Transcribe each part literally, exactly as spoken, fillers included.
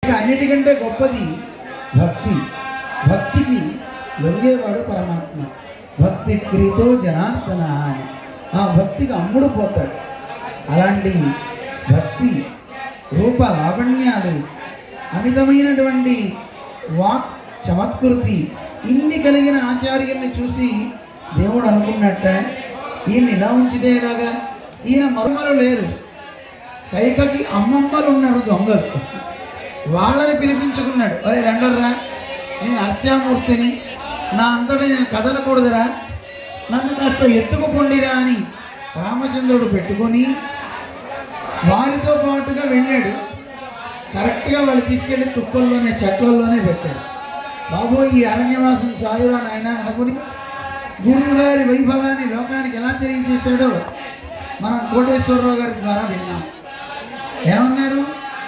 అన్నిటికంటే గొప్పది భక్తి. భక్తికి లొంగేవాడు పరమాత్మ. భక్తి క్రీతో జనార్దన అని ఆ భక్తికి అమ్ముడు పోతాడు. అలాంటి భక్తి రూప లావణ్యాలు, అమితమైనటువంటి వాక్ చమత్కృతి ఇన్ని కలిగిన ఆచార్యుల్ని చూసి దేవుడు అనుకున్నట్ట, ఈయన ఇలా ఉంచితే ఇలాగా. ఈయన మరుమలు లేరు, కైకకి అమ్మమ్మలు ఉన్నారు దొంగలు. వాళ్ళని పిలిపించుకున్నాడు. అదే రెండర్రా, నేను అర్చామూర్తిని, నా అంతటా నేను కదలకూడదురా, నన్ను కాస్త ఎత్తుకుపోండిరా అని రామచంద్రుడు పెట్టుకొని వారితో పాటుగా వెళ్ళాడు. కరెక్ట్గా వాళ్ళు తీసుకెళ్ళి తుప్పల్లోనే చెట్లల్లోనే పెట్టారు. బాబోయ్ ఈ అరణ్యవాసం చాలురా నాయన అనుకుని గురువు గారి వైభవాన్ని లోకానికి ఎలా తెలియజేశాడో మనం కోటేశ్వరరావు గారి ద్వారా విన్నాం. ఏమన్నారు?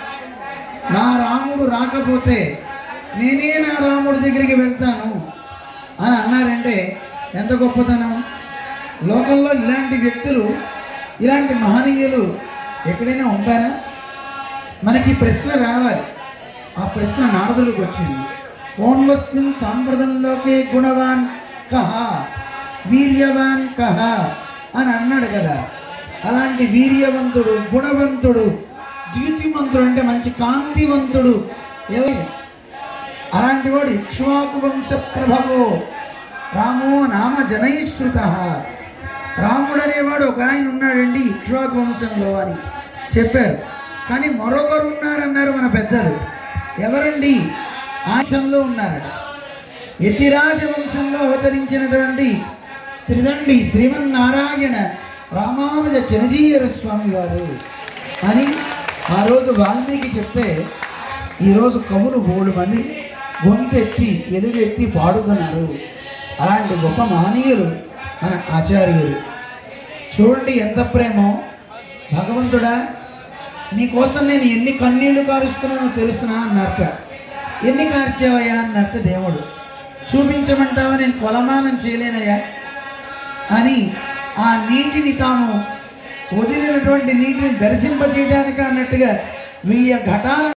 నా రాముడు రాకపోతే నేనే నా రాముడి దగ్గరికి వెళ్తాను అని అన్నారంటే ఎంత గొప్పతనం. లోకంలో ఇలాంటి వ్యక్తులు, ఇలాంటి మహనీయులు ఎక్కడైనా ఉంటారా? మనకి ప్రశ్న రావాలి. ఆ ప్రశ్న నారదుడికి వచ్చింది. ఓన్వస్మిన్ సాంప్రదంలోకే గుణవాన్ కహ వీర్యవాన్ కహ అని అన్నాడు కదా. అలాంటి వీర్యవంతుడు, గుణవంతుడు, ద్యుతిమంతుడు అంటే మంచి కాంతివంతుడు ఎవరు? అలాంటి వాడు ఇక్ష్వాకు వంశ ప్రభవో రామో నామ జనైశ్రుత. రాముడు అనేవాడు ఒక ఆయన ఉన్నాడండి ఇక్ష్వాకు వంశంలో అని చెప్పారు. కానీ మరొకరు ఉన్నారన్నారు మన పెద్దలు. ఎవరండి? ఆశంలో ఉన్నారట. యతిరాజ వంశంలో అవతరించినటువంటి త్రిదండి శ్రీమన్నారాయణ రామానుజ చిరంజీవ స్వామి వారు అని ఆ రోజు వాల్మీకి చెప్తే ఈరోజు కవులు మూడు మంది గొంతెత్తి ఎలుగెత్తి పాడుతున్నారు. అలాంటి గొప్ప మహనీయులు మన ఆచార్యులు. చూడండి ఎంత ప్రేమో. భగవంతుడా నీకోసం నేను ఎన్ని కన్నీళ్లు కారుస్తున్నానో తెలుసునా అన్నట్ట. ఎన్ని కార్చావయ్యా అన్నట్టు దేవుడు. చూపించమంటావా, నేను కొలమానం చేయలేనయ్యా అని ఆ నీటిని తాము వదిలినటువంటి నీటిని దర్శింపజేయడానికి అన్నట్టుగా వెయ్యి ఘటాల